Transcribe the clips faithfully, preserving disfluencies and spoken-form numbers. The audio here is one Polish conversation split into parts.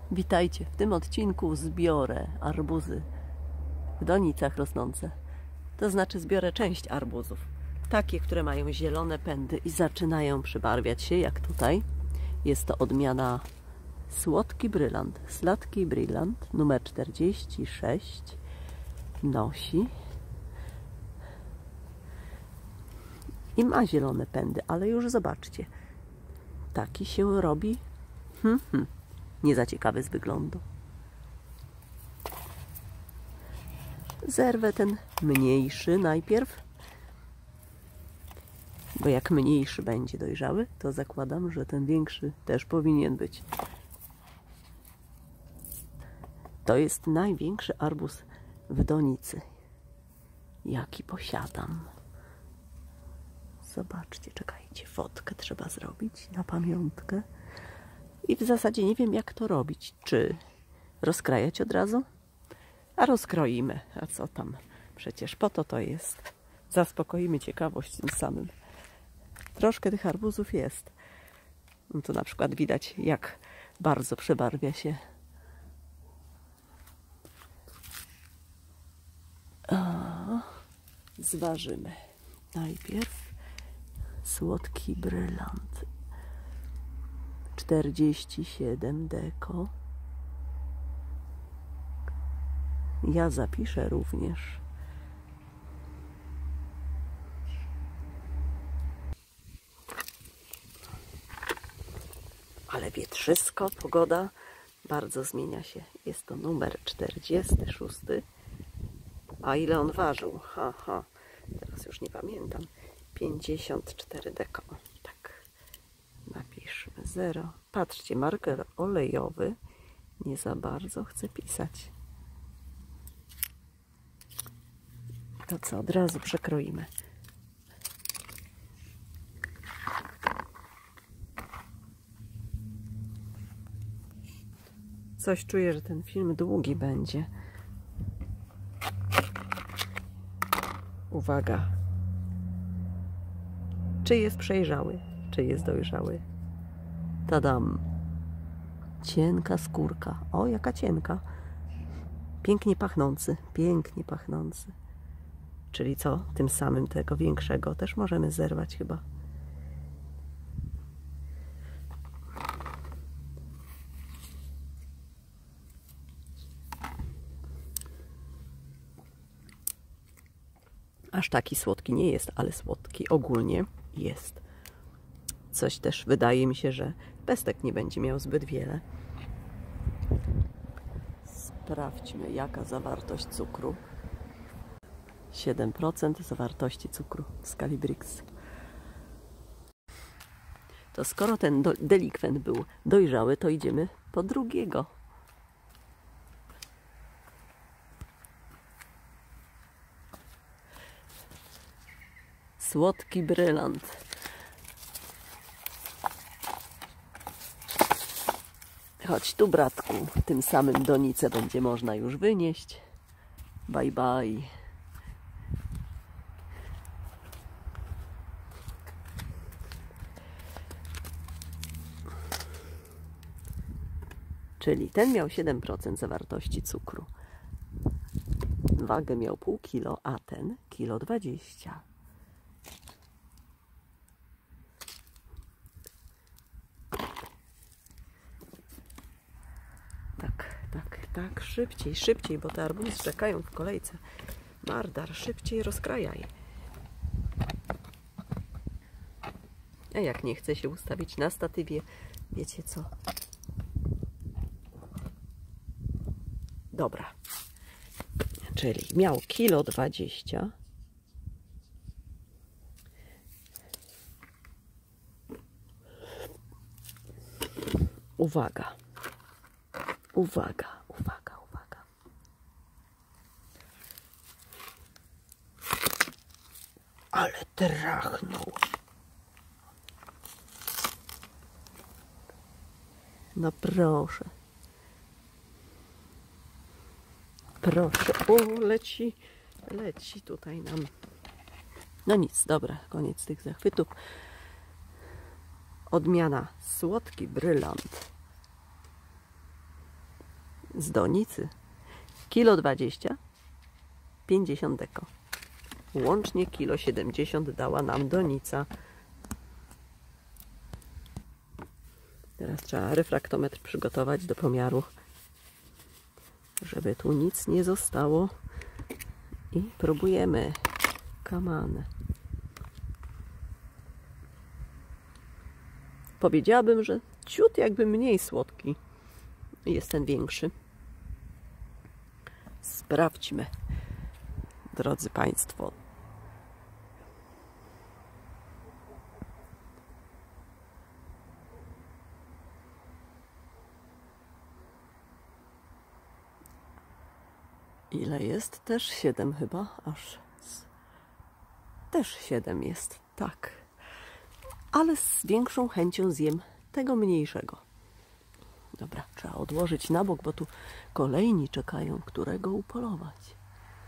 Witajcie, w tym odcinku zbiorę arbuzy w donicach rosnące. To znaczy zbiorę część arbuzów. Takie, które mają zielone pędy i zaczynają przybarwiać się, jak tutaj. Jest to odmiana Słodki Brylant. Sladki Brylant numer czterdzieści sześć nosi i ma zielone pędy, ale już zobaczcie, taki się robi hmm, hmm, nie za ciekawy z wyglądu. Zerwę ten mniejszy najpierw, bo jak mniejszy będzie dojrzały, to zakładam, że ten większy też powinien być. To jest największy arbuz w donicy, jaki posiadam. Zobaczcie, czekajcie, fotkę trzeba zrobić na pamiątkę. I w zasadzie nie wiem, jak to robić. Czy rozkrajać od razu? A rozkroimy. A co tam? Przecież po to to jest. Zaspokoimy ciekawość tym samym. Troszkę tych arbuzów jest. No tu na przykład widać, jak bardzo przebarwia się. A, zważymy. Najpierw Słodki Brylant. czterdzieści siedem deko. Ja zapiszę również. Ale wietrzysko, pogoda bardzo zmienia się. Jest to numer czterdziesty szósty. A ile on ważył? Ha, ha. Teraz już nie pamiętam. pięćdziesiąt cztery deko. Tak. Napiszmy zero. Patrzcie, marker olejowy nie za bardzo chce pisać. To co, od razu przekroimy. Coś czuję, że ten film długi będzie. Uwaga. Czy jest przejrzały? Czy jest dojrzały? Tadam! Cienka skórka. O, jaka cienka. Pięknie pachnący. Pięknie pachnący. Czyli co? Tym samym tego większego też możemy zerwać chyba. Aż taki słodki nie jest, ale słodki ogólnie jest. Coś też wydaje mi się, że pestek nie będzie miał zbyt wiele. Sprawdźmy, jaka zawartość cukru. siedem procent zawartości cukru w skali Brix. To skoro ten delikwent był dojrzały, to idziemy po drugiego. Słodki Brylant. Chodź tu, bratku, tym samym donicę będzie można już wynieść. Bye bye. Czyli ten miał siedem procent zawartości cukru. Wagę miał pół kilo, a ten kilo dwadzieścia. Tak, tak, tak, szybciej, szybciej, bo te arbuzy czekają w kolejce. Mardar, szybciej rozkrajaj. A jak nie chce się ustawić na statywie, wiecie co? Dobra. Czyli miał kilo dwadzieścia. Uwaga. Uwaga, uwaga, uwaga. Ale trachnął. No proszę. Proszę. O, leci, leci tutaj nam. No nic, dobra, koniec tych zachwytów. Odmiana Słodki Brylant. z donicy. Kilo dwadzieścia, pięćdziesiąt deko. Łącznie kilo siedemdziesiąt dała nam donica. Teraz trzeba refraktometr przygotować do pomiaru, żeby tu nic nie zostało. I próbujemy. Come on. Powiedziałabym, że ciut jakby mniej słodki jest ten większy. Sprawdźmy, drodzy Państwo. Ile jest? Też siedem chyba, aż też siedem jest, tak. Ale z większą chęcią zjem tego mniejszego. Dobra, trzeba odłożyć na bok, bo tu kolejni czekają, którego upolować.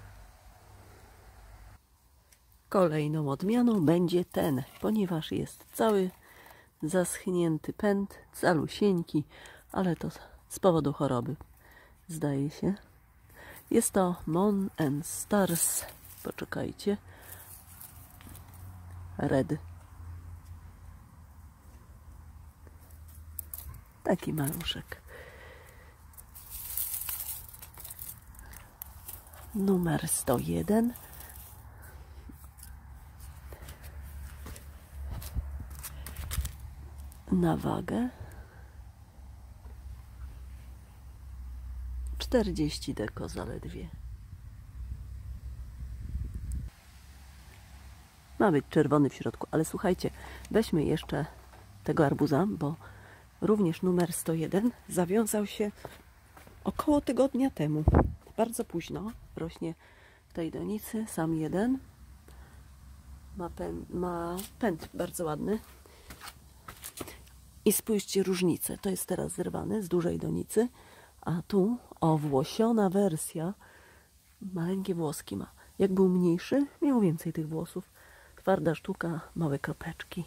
Kolejną odmianą będzie ten, ponieważ jest cały zaschnięty pęd, calusieńki, ale to z powodu choroby, zdaje się. Jest to Mon and Stars, poczekajcie, Red. Taki maluszek. Numer sto jeden. Na wagę czterdzieści deko zaledwie. Ma być czerwony w środku, ale słuchajcie, weźmy jeszcze tego arbuza, bo również numer sto jeden zawiązał się około tygodnia temu. Bardzo późno rośnie w tej donicy, sam jeden. Ma, pęd, ma pęd bardzo ładny. I spójrzcie różnicę. To jest teraz zerwany z dużej donicy, a tu owłosiona wersja. Maleńkie włoski ma. Jak był mniejszy, miał więcej tych włosów. Twarda sztuka, małe kropeczki.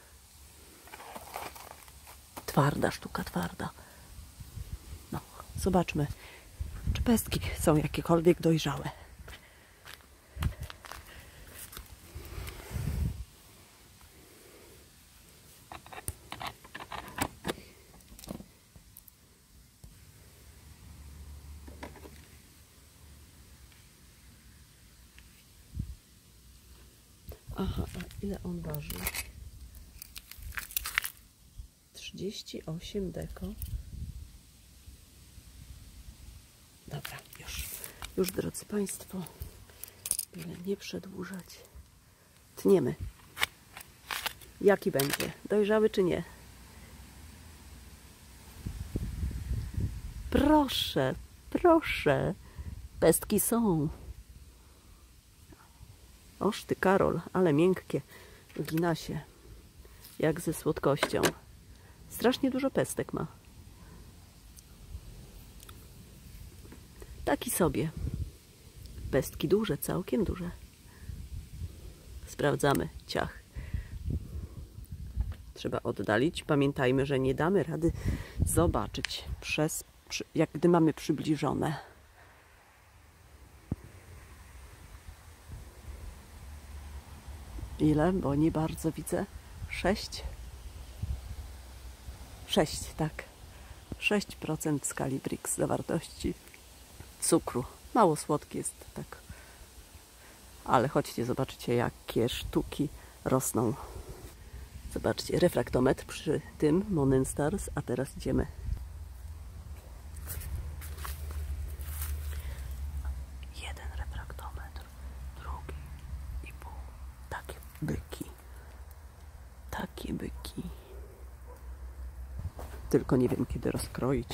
Twarda sztuka, twarda. No, zobaczmy, czy pestki są jakiekolwiek dojrzałe. Aha, a ile on waży? trzydzieści osiem deko. Dobra, już, już drodzy Państwo, byle nie przedłużać. Tniemy. Jaki będzie? Dojrzały czy nie? Proszę, proszę. Pestki są. Oż ty, Karol, ale miękkie. Ugina się. Jak ze słodkością. Strasznie dużo pestek ma. Taki sobie. Pestki duże, całkiem duże. Sprawdzamy. Ciach. Trzeba oddalić. Pamiętajmy, że nie damy rady zobaczyć przez, jak gdy mamy przybliżone. Ile? Bo nie bardzo widzę. Sześć. Sześć, tak. Sześć procent w skali Brix zawartości cukru. Mało słodki jest, tak. Ale chodźcie, zobaczcie, jakie sztuki rosną. Zobaczcie, refraktometr przy tym Mon and Stars, a teraz idziemy. Jeden refraktometr, drugi i pół. Takie byki. Takie byki. Tylko nie wiem, kiedy rozkroić.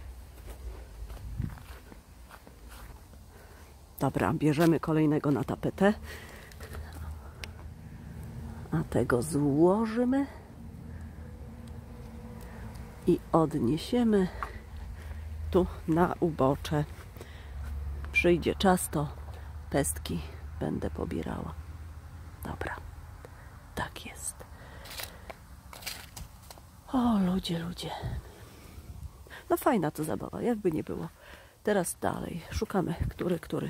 Dobra, bierzemy kolejnego na tapetę. A tego złożymy i odniesiemy tu na ubocze. Przyjdzie czas, to pestki będę pobierała. Dobra, tak jest. O, ludzie, ludzie. No fajna to zabawa, jakby nie było. Teraz dalej, szukamy, który, który.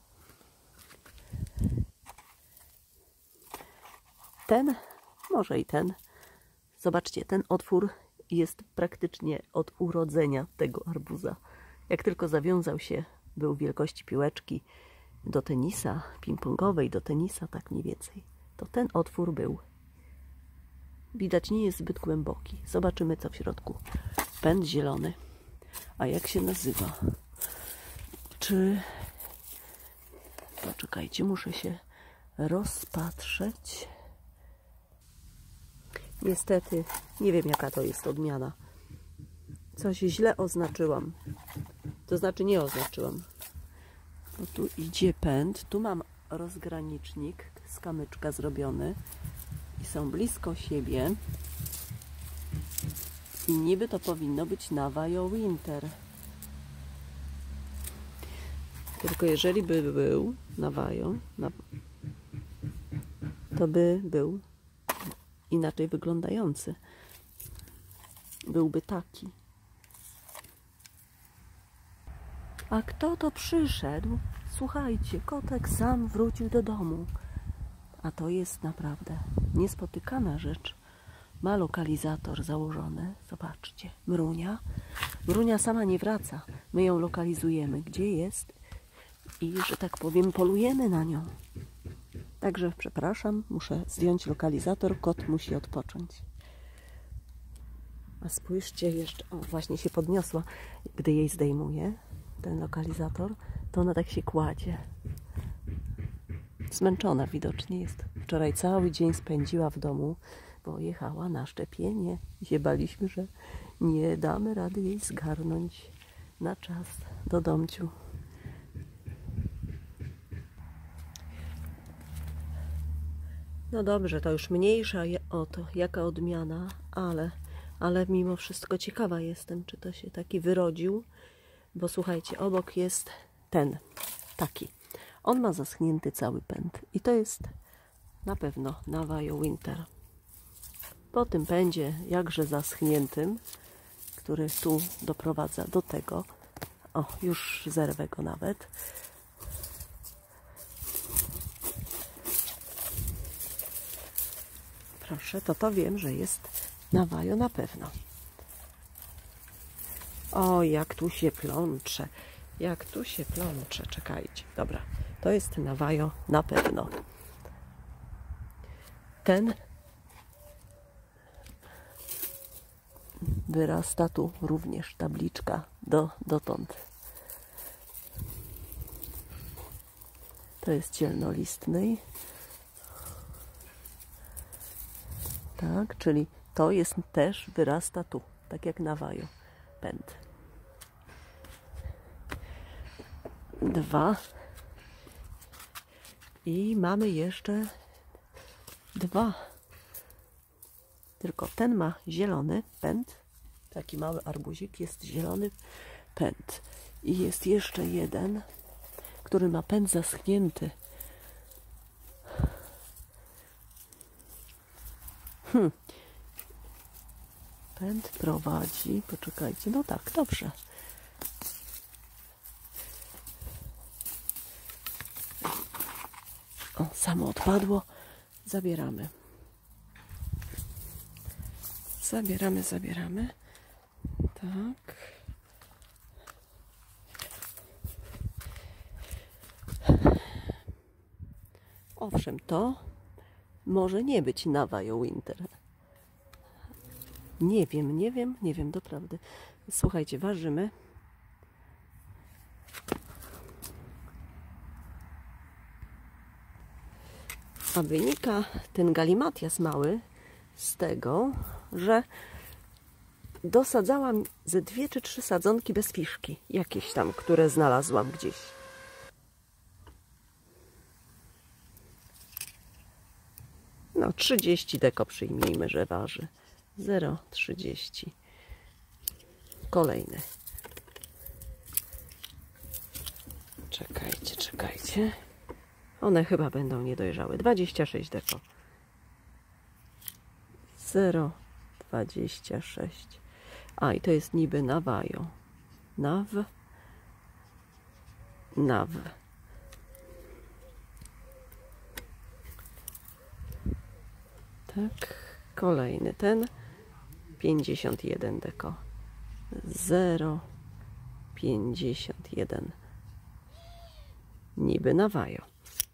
Ten, może i ten. Zobaczcie, ten otwór jest praktycznie od urodzenia tego arbuza. Jak tylko zawiązał się, był wielkości piłeczki do tenisa, ping-pongowej, do tenisa, tak mniej więcej. To ten otwór był. Widać, nie jest zbyt głęboki. Zobaczymy, co w środku. Pęd zielony. A jak się nazywa? Czy... Poczekajcie, muszę się rozpatrzeć. Niestety, nie wiem, jaka to jest odmiana. Coś źle oznaczyłam. To znaczy nie oznaczyłam. No tu idzie pęd. Tu mam rozgranicznik z kamyczka zrobiony. I są blisko siebie. I niby to powinno być Navajo Winter. Tylko jeżeli by był Navajo, to by był inaczej wyglądający. Byłby taki. A kto to przyszedł? Słuchajcie, kotek sam wrócił do domu. A to jest naprawdę niespotykana rzecz. Ma lokalizator założony. Zobaczcie, Mrunia. Mrunia sama nie wraca. My ją lokalizujemy. Gdzie jest? I, że tak powiem, polujemy na nią. Także przepraszam, muszę zdjąć lokalizator. Kot musi odpocząć. A spójrzcie jeszcze, o, właśnie się podniosła. Gdy jej zdejmuję, ten lokalizator, to ona tak się kładzie. Zmęczona widocznie jest. Wczoraj cały dzień spędziła w domu, bo jechała na szczepienie. I się baliśmy, że nie damy rady jej zgarnąć na czas do domciu. No dobrze, to już mniejsza o to, jaka odmiana, ale, ale mimo wszystko ciekawa jestem, czy to się taki wyrodził, bo słuchajcie, obok jest ten, taki. On ma zaschnięty cały pęd i to jest na pewno Navajo Winter. Po tym pędzie, jakże zaschniętym, który tu doprowadza do tego, o, już zerwę go nawet, proszę, to to wiem, że jest Navajo na pewno. O, jak tu się plącze. Jak tu się plącze. Czekajcie. Dobra, to jest Navajo na pewno. Ten wyrasta tu również tabliczka do, dotąd. To jest cielnolistny. Tak, czyli to jest też wyrasta tu, tak jak Navajo pęd. Dwa. I mamy jeszcze dwa. Tylko ten ma zielony pęd. Taki mały arbuzik, jest zielony pęd. I jest jeszcze jeden, który ma pęd zaschnięty. Hmm. Pęd prowadzi, poczekajcie, no tak, dobrze. O, samo odpadło. Zabieramy. Zabieramy, zabieramy. Tak. Owszem, to może nie być Navajo Winter. Nie wiem, nie wiem, nie wiem, doprawdy. Słuchajcie, ważymy. A wynika ten galimatias mały z tego, że dosadzałam ze dwie czy trzy sadzonki bez fiszki. Jakieś tam, które znalazłam gdzieś. No, trzydzieści deko przyjmijmy, że waży. zero przecinek trzydzieści. Kolejny. Czekajcie, czekajcie. One chyba będą niedojrzałe. dwadzieścia sześć deko. zero przecinek dwadzieścia sześć. A, i to jest niby Navajo. Nav. Nav. Tak, kolejny ten. pięćdziesiąt jeden deko. zero pięćdziesiąt jeden. Niby Navajo.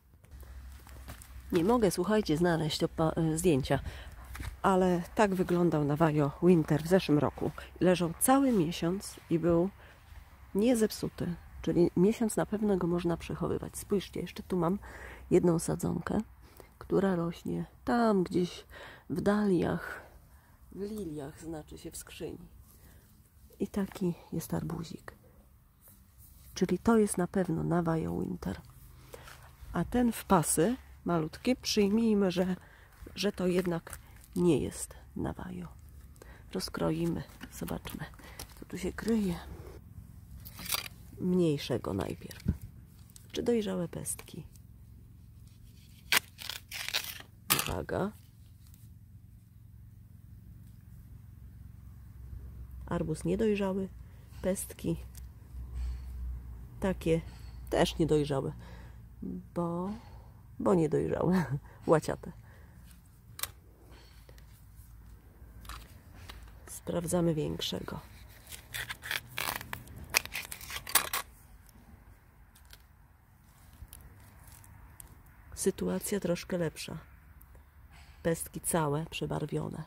Nie mogę, słuchajcie, znaleźć zdjęcia, ale tak wyglądał Navajo Winter w zeszłym roku. Leżał cały miesiąc i był niezepsuty, czyli miesiąc na pewno go można przechowywać. Spójrzcie, jeszcze tu mam jedną sadzonkę, która rośnie tam gdzieś w daliach, w liliach, znaczy się w skrzyni. I taki jest arbuzik. Czyli to jest na pewno Navajo Winter. A ten w pasy, malutki, przyjmijmy, że, że to jednak nie jest Navajo. Rozkroimy, zobaczmy, co tu się kryje. Mniejszego najpierw. Czy dojrzałe pestki? Uwaga. Arbuz niedojrzały, pestki takie też niedojrzałe, bo, bo niedojrzałe, łaciate. Sprawdzamy większego. Sytuacja troszkę lepsza. Pestki całe, przebarwione.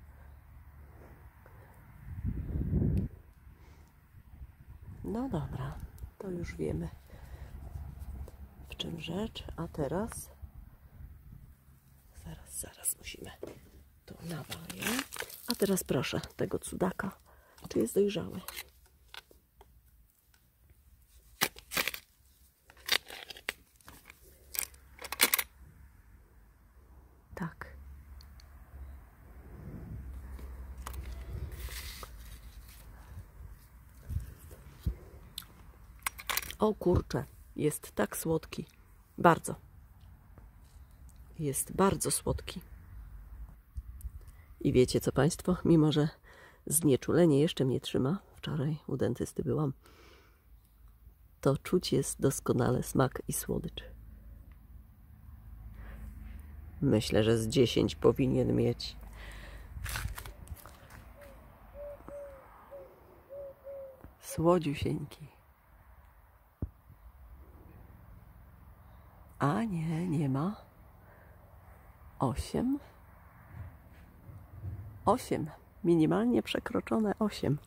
No dobra, to już wiemy, w czym rzecz. A teraz zaraz, zaraz musimy to Navajo. A teraz proszę tego cudaka, czy jest dojrzały. Tak. O kurczę, jest tak słodki. Bardzo. Jest bardzo słodki. I wiecie co Państwo? Mimo że znieczulenie jeszcze mnie trzyma, wczoraj u dentysty byłam, to czuć jest doskonale smak i słodycz. Myślę, że z dziesięć powinien mieć. Słodziusieńki. A nie, nie ma. Osiem. Osiem. Minimalnie przekroczone osiem.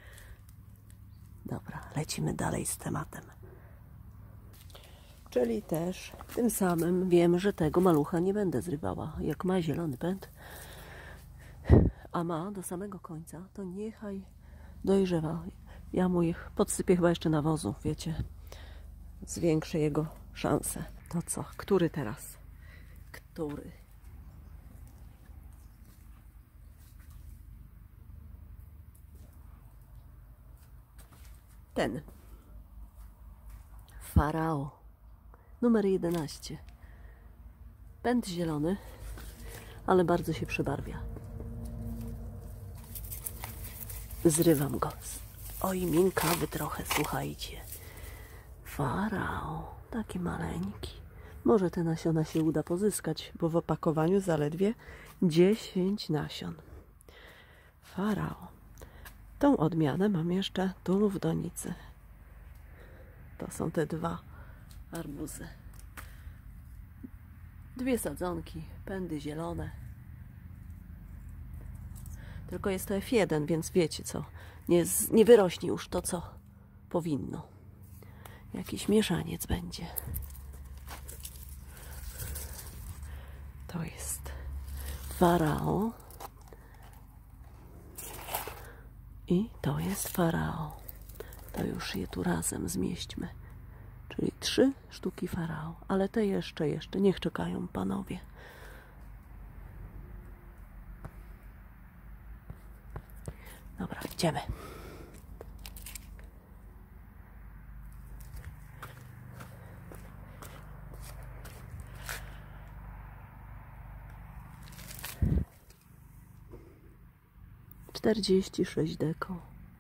Dobra, lecimy dalej z tematem. Czyli też tym samym wiem, że tego malucha nie będę zrywała. Jak ma zielony pęd, a ma do samego końca, to niechaj dojrzewa. Ja mu ich podsypię chyba jeszcze nawozu, wiecie. Zwiększę jego szanse. To co? Który teraz? Który? Ten. Farao. Numer jedenaście. Pęd zielony, ale bardzo się przebarwia. Zrywam go. Oj, miękkawy trochę, słuchajcie. Farao. Taki maleńki. Może te nasiona się uda pozyskać, bo w opakowaniu zaledwie dziesięć nasion. Farao. Tą odmianę mam jeszcze tu w donicy. To są te dwa arbuzy. Dwie sadzonki, pędy zielone. Tylko jest to F jeden, więc wiecie co, nie, nie wyrośnie już to, co powinno. Jakiś mieszaniec będzie. To jest Farao. I to jest Farao. To już je tu razem zmieśćmy. Czyli trzy sztuki Farao. Ale te jeszcze, jeszcze. Niech czekają panowie. Dobra, idziemy. czterdzieści sześć deko.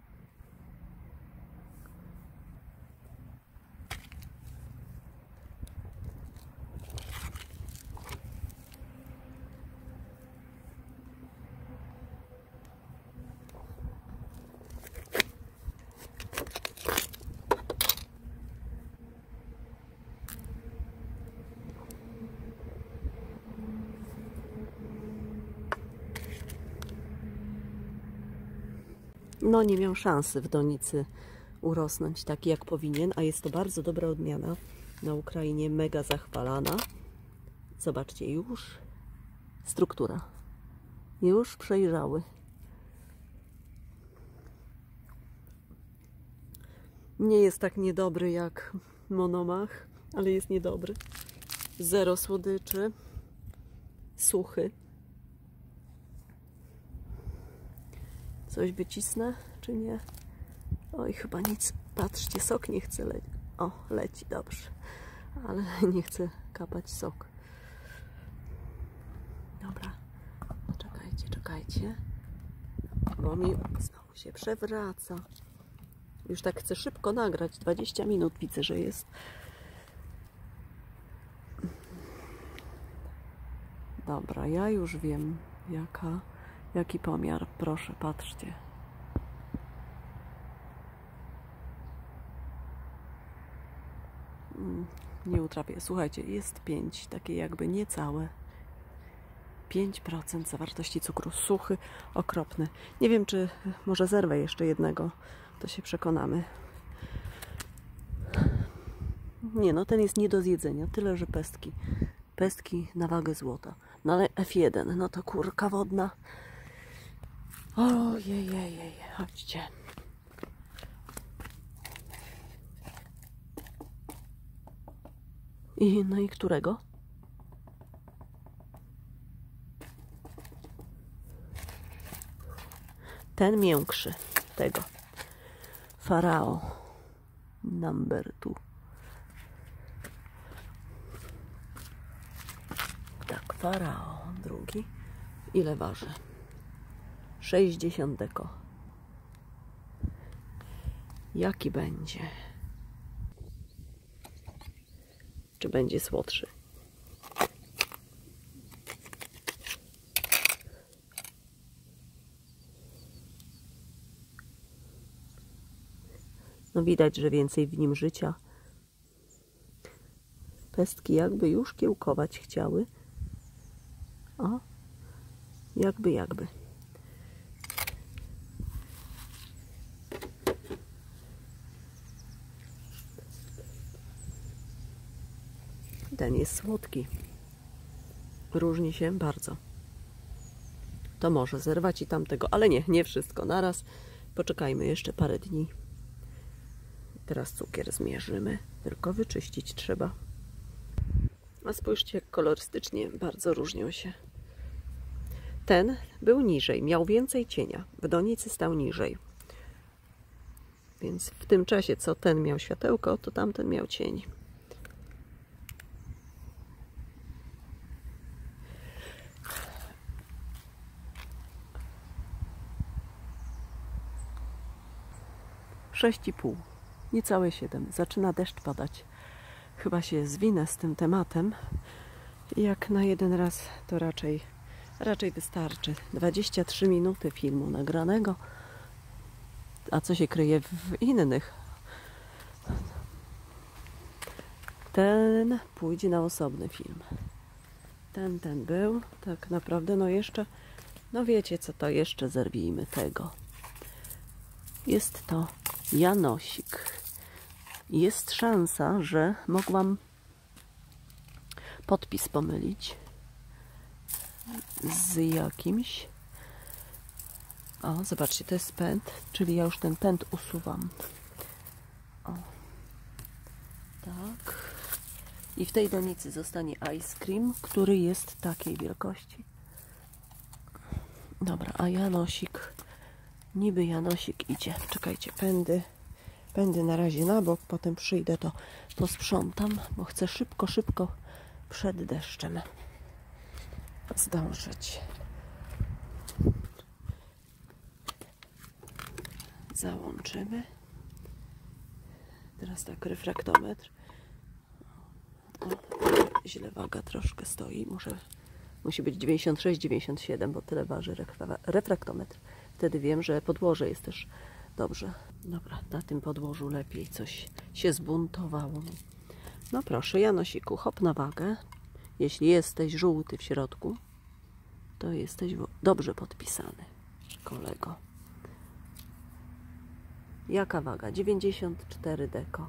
No nie miał szansy w donicy urosnąć taki jak powinien, a jest to bardzo dobra odmiana. Na Ukrainie mega zachwalana. Zobaczcie, już struktura. Już przejrzały. Nie jest tak niedobry jak Monomach, ale jest niedobry. Zero słodyczy. Suchy. Coś wycisnę, czy nie? Oj, chyba nic. Patrzcie, sok nie chce lecieć. O, leci, dobrze. Ale nie chce kapać sok. Dobra. Czekajcie, czekajcie. Bo mi znowu się przewraca. Już tak chcę szybko nagrać. dwadzieścia minut widzę, że jest. Dobra, ja już wiem, jaka... Jaki pomiar? Proszę, patrzcie. Nie utrapię. Słuchajcie, jest pięć, takie jakby niecałe. pięć procent zawartości cukru. Suchy, okropny. Nie wiem, czy może zerwę jeszcze jednego. To się przekonamy. Nie, no ten jest nie do zjedzenia. Tyle, że pestki. Pestki na wagę złota. No ale F jeden, no to kurka wodna. Ojej, chodźcie. I no i którego? Ten miększy. Tego. Farao. Number two. Tak, Farao. Drugi. Ile waży? sześćdziesiąt deko. Jaki będzie? Czy będzie słodszy? No widać, że więcej w nim życia. Pestki jakby już kiełkować chciały. O, jakby, jakby. Ten jest słodki. Różni się bardzo. To może zerwać i tamtego, ale nie, nie wszystko naraz. Poczekajmy jeszcze parę dni. Teraz cukier zmierzymy, tylko wyczyścić trzeba. A spójrzcie, jak kolorystycznie bardzo różnią się. Ten był niżej, miał więcej cienia. W donicy stał niżej. Więc w tym czasie, co ten miał światełko, to tamten miał cień. Sześć i pół. Niecałe siedem. Zaczyna deszcz padać. Chyba się zwinę z tym tematem. Jak na jeden raz to raczej, raczej wystarczy. dwadzieścia trzy minuty filmu nagranego. A co się kryje w innych? Ten pójdzie na osobny film. Ten, ten był. Tak naprawdę, no jeszcze, no wiecie co, to jeszcze zerwijmy tego. Jest to Janosik. Jest szansa, że mogłam podpis pomylić z jakimś. O, zobaczcie, to jest pęd, czyli ja już ten pęd usuwam. O, tak. I w tej donicy zostanie ice cream, który jest takiej wielkości. Dobra, a Janosik, niby Janosik idzie. Czekajcie, pędy. Pędy na razie na bok, potem przyjdę, to posprzątam, bo chcę szybko, szybko przed deszczem zdążyć. Załączymy. Teraz tak, refraktometr. O, źle waga troszkę stoi. Muszę, musi być dziewięćdziesiąt sześć dziewięćdziesiąt siedem, bo tyle waży refraktometr. Wtedy wiem, że podłoże jest też dobrze. Dobra, na tym podłożu lepiej coś się zbuntowało. No proszę, Janosiku, hop na wagę. Jeśli jesteś żółty w środku, to jesteś dobrze podpisany, kolego. Jaka waga? dziewięćdziesiąt cztery deko.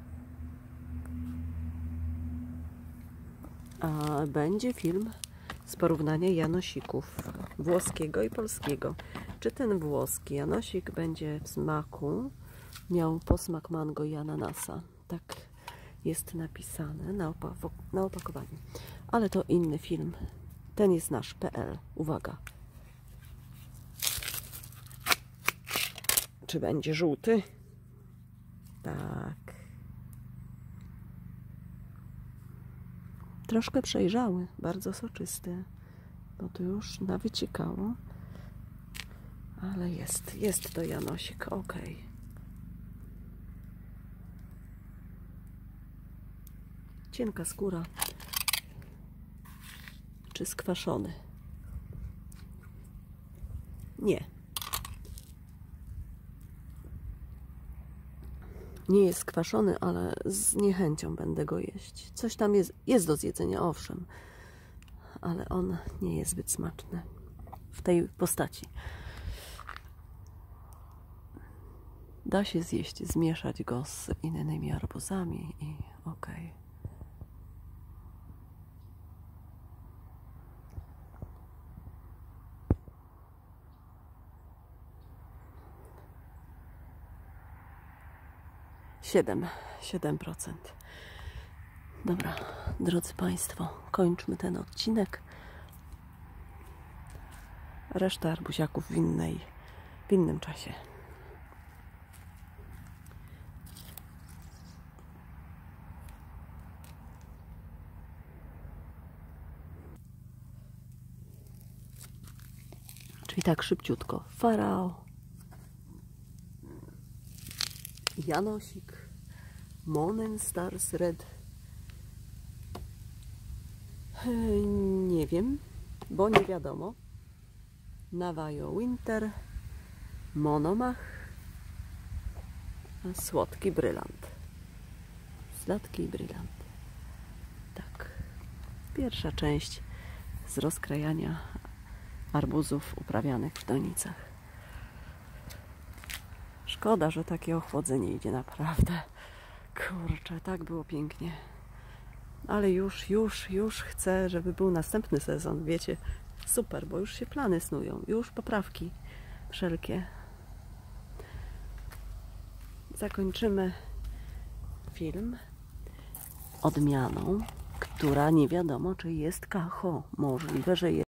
A będzie film z porównania Janosików włoskiego i polskiego. Czy ten włoski Janosik będzie w smaku miał posmak mango i ananasa? Tak jest napisane na, opa na opakowaniu. Ale to inny film. Ten jest nasz P L. Uwaga. Czy będzie żółty? Tak. Troszkę przejrzały, bardzo soczysty, bo tu już nawyciekało, ale jest, jest to Janosik, ok. Cienka skóra, czy skwaszony? Nie. Nie jest skwaszony, ale z niechęcią będę go jeść. Coś tam jest, jest do zjedzenia, owszem, ale on nie jest zbyt smaczny w tej postaci. Da się zjeść, zmieszać go z innymi arbuzami i okej. Okay. siedem, siedem procent. Dobra, drodzy Państwo, kończmy ten odcinek. Reszta arbuziaków w, innej, w innym czasie. Czyli tak szybciutko. Farao, Janosik, Monen Stars Red. Nie wiem, bo nie wiadomo. Navajo Winter, Monomach, Słodki Brylant. Słodki Brylant. Tak. Pierwsza część z rozkrajania arbuzów uprawianych w donicach. Szkoda, że takie ochłodzenie idzie, naprawdę. Kurczę, tak było pięknie. Ale już, już, już chcę, żeby był następny sezon. Wiecie, super, bo już się plany snują. Już poprawki wszelkie. Zakończymy film odmianą, która nie wiadomo, czy jest kacho. Możliwe, że jest.